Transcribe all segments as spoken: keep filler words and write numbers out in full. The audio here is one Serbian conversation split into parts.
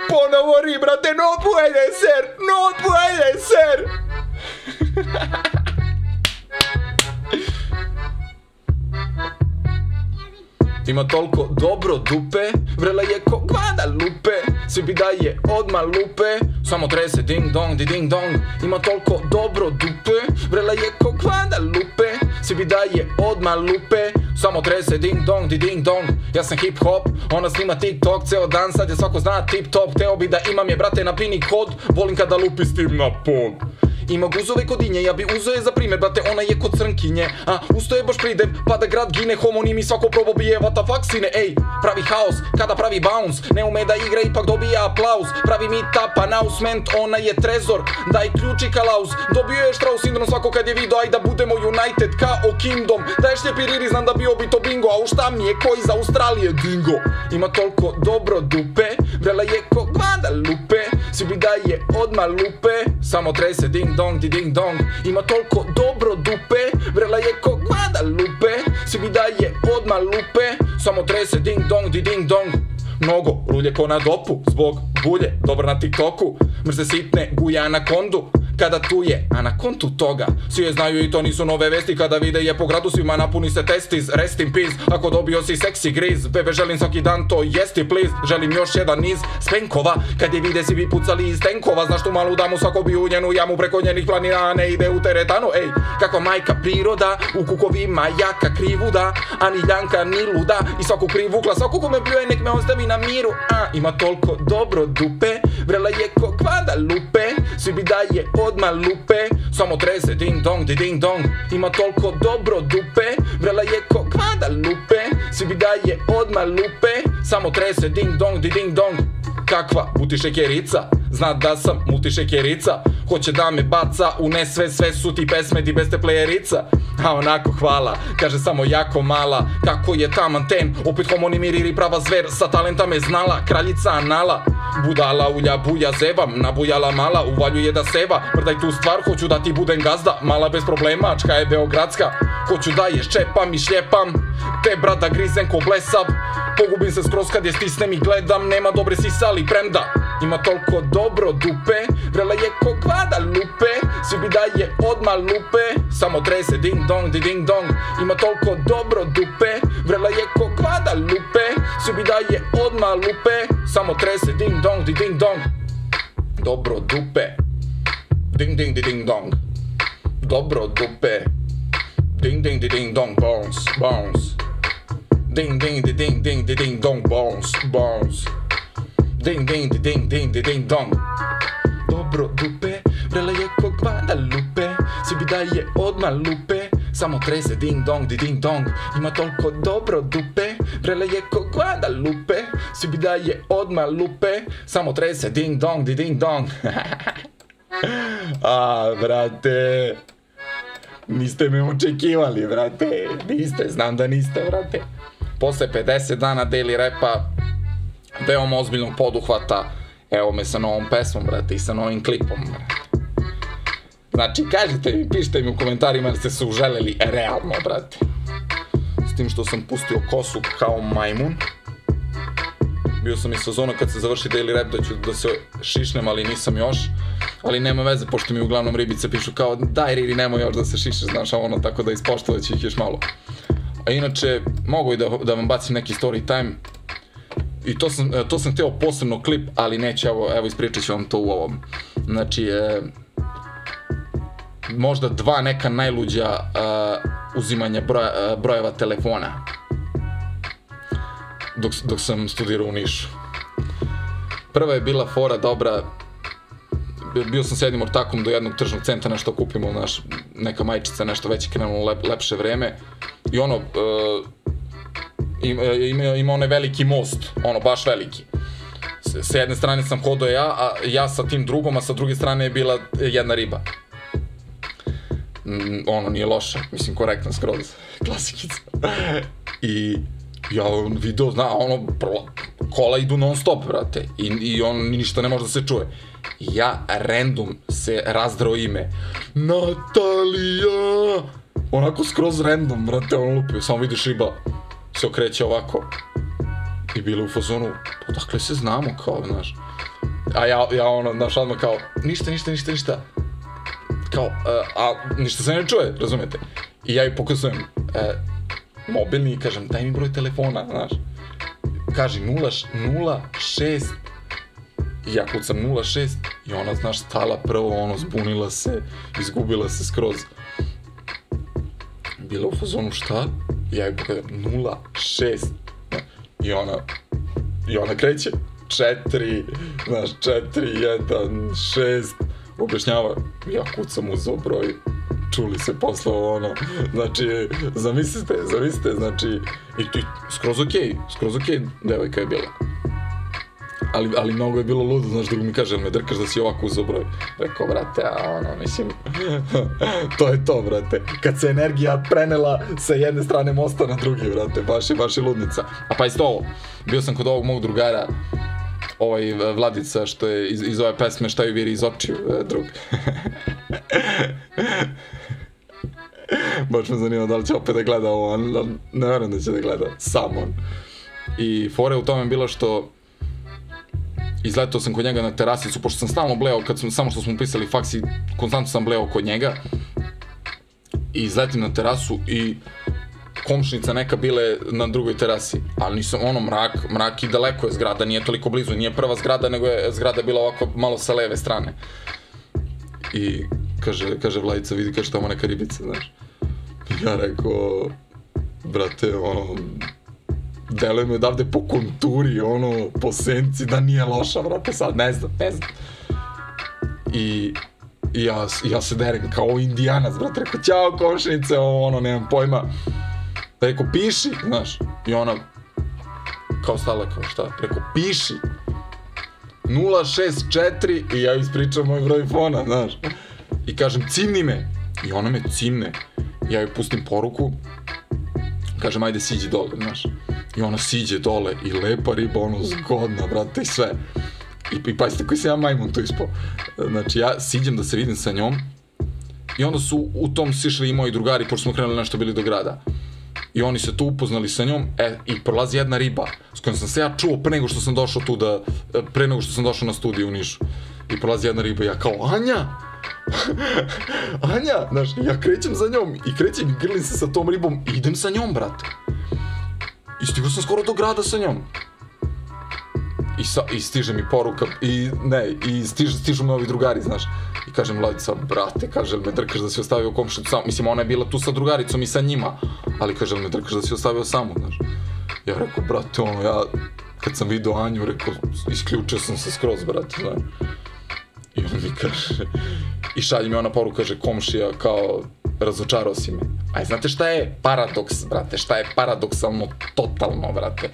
Ponovo ri, brate, no puede ser, no puede ser. Ima toliko dobro dupe, vrela je ko Guadalupe, svi daje odma lupe, samo trese ding dong di ding dong. Ima toliko dobro dupe, vrela je ko Guadalupe, svi daje odma lupe, samo trese ding dong di ding dong. Ja sam hip hop, ona snima TikTok ceo dan, sad je svako zna tip top. Teo bi da imam je, brate, na pini kod, volim kada lupi s tim na pod. Ima guzove kod inje, ja bi uzeo je za primjer, brate, ona je kod crnkinje. A, usto je baš pridev, pa da grad gine, homonimi svako probo bije, what the fuck sine, ej. Pravi haos, kada pravi bounce, ne ume da igra, ipak dobija aplauz. Pravi meetup, announcement, ona je trezor, daj ključi kalauz. Dobio je štraus sindrom svako kad je video, aj da budemo United kao Kingdom. Daješ ljepiriri, znam da bio bi to bingo, a u šta mi je ko iz Australije dingo. Ima toliko dobro dupe, vrela je ko Guadalupe, svi bi daje odma lupe, samo trese ding dong di ding dong. Ima toliko dobro dupe, vrela je ko Guadalupe, svi bi daje odma lupe, samo trese ding dong di ding dong. Mnogo rulje ko na dopu, zbog bulje, dobar na TikToku, mrze sitne guja anakondu, kada tu je, a na kontu toga svi je znaju i to nisu nove vesti, kada vide je po gradu svima napuni se testis, rest in peace, ako dobio si seksi griz, bebe želim svaki dan to jesti please, želim još jedan niz spenkova, kad je vide si bi pucali iz tenkova, znaš tu malu damu svako bi u njenu jamu, preko njenih planina ne ide u teretanu, ej, kakva majka priroda, u kukovima jaka krivuda, a ni ljanka ni luda, i svaku krivukla, svako ko me pljuje nek me ostavi na miru, a, ima toliko dobro dupe, vrela je ko Guadalupe, svi bi daje odma lupe, samo trese ding dong di ding dong. Ima toliko dobro dupe, vrela je ko Guadalupe, svi bi daje odma lupe, samo trese ding dong di ding dong. Kakva multišekerica, zna da sam multišekerica, hoće da me baca u nesve, sve su ti pesme di bez te plejerica. A onako hvala, kaže samo jako mala, kako je taman ten, opet homonimiri prava zver, sa talenta me znala, kraljica anala. Budala ulja buja zevam, nabujala mala, uvaljuje da seva, mrdaj tu stvar, hoću da ti budem gazda, mala bez problema, čka je beogradska, hoću da je ščepam i šljepam, te brada grizem ko blesav, pogubim se skroz kad je stisnem i gledam, nema dobre sisali premda, ima toliko dobro dupe, vrela je ko Guadalupe, svi bi daje odma lupe, samo trese ding dong di ding dong. Ima toliko dobro dupe, vrela je ko Guadalupe, svi bi daje odma lupe, samo trese ding dong di ding dong. Dobro dupe, ding ding di ding dong. Dobro dupe, ding ding di ding dong, bounce, bounce. Ding ding di ding ding di ding dong, bounce, bounce. Ding ding di ding ding di ding dong. Dobro dupe, vrela je ko Guadalupe, svi bi daje odma lupe, samo trese ding dong di ding dong. Ima toliko dobro dupe, vrela je ko Guadalupe, svi bi daje odma lupe, samo trese ding dong di ding dong. A, brate, niste me očekivali, brate, niste, znam da niste, brate. Posle pedeset dana daily rapa, veoma ozbiljnog poduhvata, evo me sa novom pesmom, brate, i sa novim klipom, brate. Znači, kažite mi, pišite mi u komentarima da ste se uželeli realno, brate. S tim što sam pustio kosu kao majmun. Bio sam i sezona kad se završi daily rap da ću da se šišnem, ali nisam još. Ali nema veze, pošto mi uglavnom ribice pišu kao daj Riri, nemoj još da se šišeš, znaš, ono, tako da ispoštovat ću ih još malo. A inače, mogu i da, da vam bacim neki story time. I to sam, to sam htio posebno klip, ali neću, evo, evo ispričat ću vam to u ovom. Znači, e, možda dva neka najluđa uh, uzimanja broja, uh, brojeva telefona dok, dok sam studirao u Nišu. Prva je bila fora dobra, bio sam s jednim ortakom do jednog tržnog centra, nešto kupimo, naš, neka majčica, nešto već je krenulo lep, lepše vreme i ono, uh, ima, ima onaj veliki most, ono baš veliki. S, s jedne strane sam hodao ja, a ja sa tim drugom, a sa druge strane je bila jedna riba. Ono, nije loše, mislim, korektno skroz, klasikica. I ja video, zna, ono, kola idu non stop, brate, i, i on ništa ne može da se čuje. Ja random se razdrao ime, Natalija, onako skroz random, brate, on lupio, samo vidiš riba se okreće ovako. I bilo u fazonu, odakle se znamo, kao, znaš. a ja, ja ono, znaš, odmah kao, ništa, ništa, ništa, ništa. Kao, a ništa se ne čuje, razumete? I ja joj pokazujem mobilni i kažem, daj mi broj telefona, znaš. Kaže, nula šest, i ja kucam nula šest, i ona, znaš, stala prvo, ono, zbunila se, izgubila se skroz. Bila u fazonu, šta? I ja joj pokazujem, nula šest, i ona, i ona kreće, četiri, znaš, četiri, jedan, šest, objašnjava, ja kucam uzeo broj, čuli se posle ono, znači, zamislite, zamislite, znači, i ti, skroz okej, skroz okej devojka je bila. Ali, ali mnogo je bilo ludo, znaš, drugo mi kaže, jel me drkaš da si ovako uzeo broj? Rekao, brate, a ono, mislim, to je to, brate, kad se energija prenela sa jedne strane mosta na drugi, brate, baš je, baš je ludnica. A pa isto ovo, bio sam kod ovog mog drugara, ovaj Vladica što je iz, iz ove pesme Šta ju viri iz očiju, drug. Baš me zanima da li će opet da gleda ovo, ali ne verujem da će da gleda, sam on. I fore u tome je bilo što izletao sam kod njega na terasicu, pošto sam stalno bleo, kad sam, samo što smo pisali faks i konstantno sam bleo kod njega. I izletim na terasu i komšnica neka bile na drugoj terasi, ali nisam, ono, mrak, mrak i daleko je zgrada, nije toliko blizu, nije prva zgrada, nego je zgrada bila ovako malo sa leve strane. I kaže, kaže Vladica, vidi, kaže tamo neka ribica, znaš. Ja rekao, brate, ono, deluje mi odavde po konturi, ono, po senci, da nije loša, brate, sad, ne znam, ne znam. I ja, ja se derem kao indijanac, brate, rekao, ćao komšnice, ono, nemam pojma. Rekao, piši, znaš, i ona, kao stala, kao šta, rekao, piši, nula šest četiri, i ja ispričam moj broj fona, znaš, i kažem, cimni me, i ona me cimne, ja joj pustim poruku, kažem, ajde, siđi dole, znaš, i ona siđe dole, i lepa riba, ono, zgodna, brate, i sve, i, i pazite koji se ja majmun tu ispao, znači, ja siđem da se vidim sa njom, i onda su u tom sišli i moji drugari, pošto smo krenuli nešto bili do grada. I oni se tu upoznali sa njom, e, i prolazi jedna riba, s kojom sam se ja čuo pre nego što sam došao tu da, pre nego što sam došao na studiju u Nišu. I prolazi jedna riba, ja kao, Anja! Anja! Znaš, ja krećem za njom, i krećem i grlim se sa tom ribom, i idem sa njom, brate. I stigao sam skoro do grada sa njom. I, sa, i stiže mi poruka, i ne, i stižu, stižu me ovi drugari, znaš. I kažem, Vladica, brate, kaže, me drkaš da si ostavio komšnicu samu, mislim, ona je bila tu sa drugaricom i sa njima, ali kaže, me drkaš da si ostavio samu, znaš. Ja rekao, brate, ono, ja, kad sam vidio Anju, rekao, isključio sam se skroz, brate, znaš. I on mi kaže, i šalje mi ona poruka, kaže, komšija, kao, razočarao si me. Aj, znate šta je paradoks, brate, šta je paradoksalno, totalno, brate,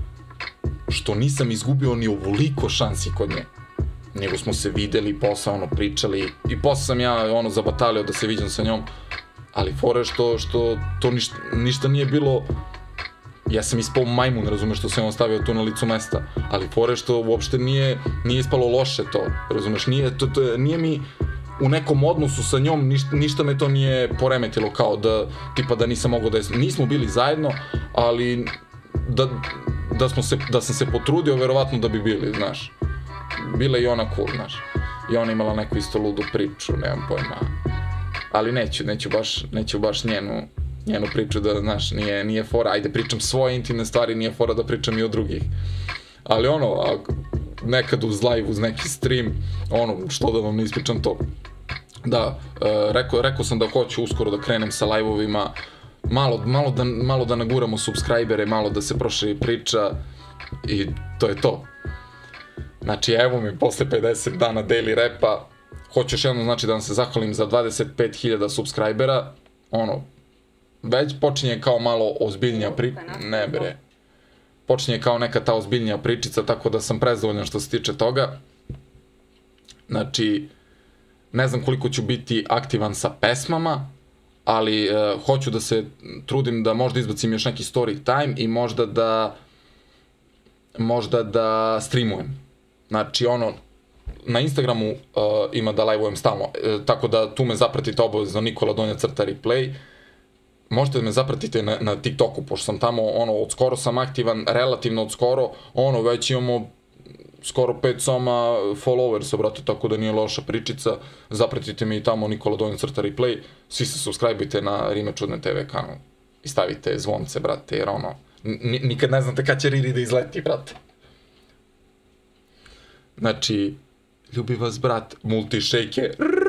što nisam izgubio ni ovoliko šansi kod nje. Nego smo se videli, posle ono pričali, i posle sam ja ono zabatalio da se viđam sa njom, ali fore što, što to ništa, ništa nije bilo, ja sam ispao majmun, razumeš, što se on stavio tu na licu mesta, ali fore što uopšte nije, nije ispalo loše to, razumeš, nije, to, to, nije mi u nekom odnosu sa njom, ništa, ništa me to nije poremetilo, kao da, tipa da nisam mogao da je, nismo bili zajedno, ali da, da, smo se, da sam se potrudio, verovatno da bi bili, znaš. Bila je i ona cool, znaš. I ona imala neku isto ludu priču, nemam pojma. Ali neću, neću baš, neću baš njenu, njenu priču da, znaš, nije, nije fora, ajde pričam svoje intimne stvari, nije fora da pričam i o drugih. Ali ono, a, nekad uz live, uz neki stream, ono, što da vam ne ispričam to. Da, e, rekao, rekao sam da hoću uskoro da krenem sa live-ovima, malo, malo, da, malo da naguramo subscribere, malo da se proširi priča i to je to. Znači, evo mi, posle pedeset dana daily repa, hoću još jedno, znači, da vam se zahvalim za dvadeset pet hiljada subscribera, ono, već počinje kao malo ozbiljnija priča, ne bre, počinje kao neka ta ozbiljnija pričica, tako da sam prezadovoljan što se tiče toga. Znači, ne znam koliko ću biti aktivan sa pesmama, ali e, hoću da se trudim da možda izbacim još neki story time i možda da, možda da streamujem. Znači, ono, na Instagramu uh, ima da live-ujem stalno, e, tako da tu me zapratite obavezno, Nikola Donja crta replay. Možete da me zapratite na, na TikToku, pošto sam tamo, ono, od skoro sam aktivan, relativno od skoro, ono, već imamo skoro pet soma followersa, brate, tako da nije loša pričica. Zapratite mi i tamo Nikola Donja crta replay. Svi se subscribe-ite na Rime Čudne te ve kanal. I stavite zvonce, brate, jer ono, nikad ne znate kad će Riri da izleti, brate. Znači, ljubi vas brat, multi shaker.